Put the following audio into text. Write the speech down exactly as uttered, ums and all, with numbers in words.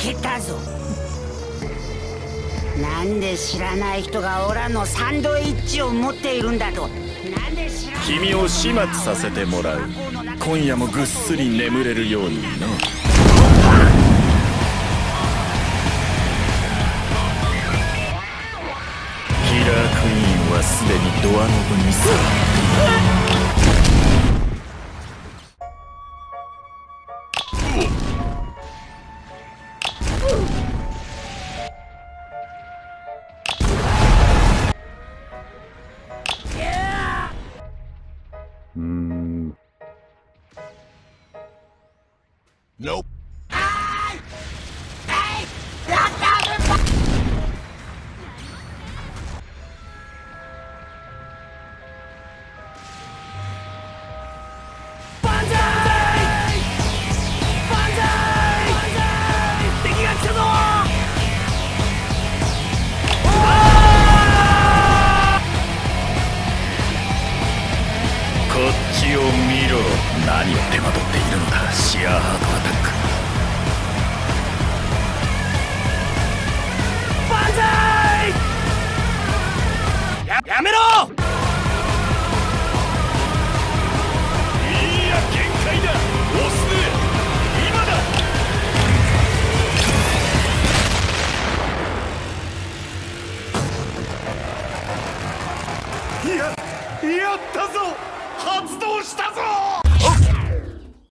けたぞ。なんで知らない人がオラのサンドイッチを持っているんだと。なんで知らない。 君を始末させてもらう。今夜もぐっすり眠れるようにな。キラークイーンはすでにドアノブに座っている。うーん。Nope. こっちを見ろ。何を手間取っているのだ。シアーハートアタック。バンザイ。や, やめろ。いや限界だ。押すね。今だ。ややったぞ。発動したぞ。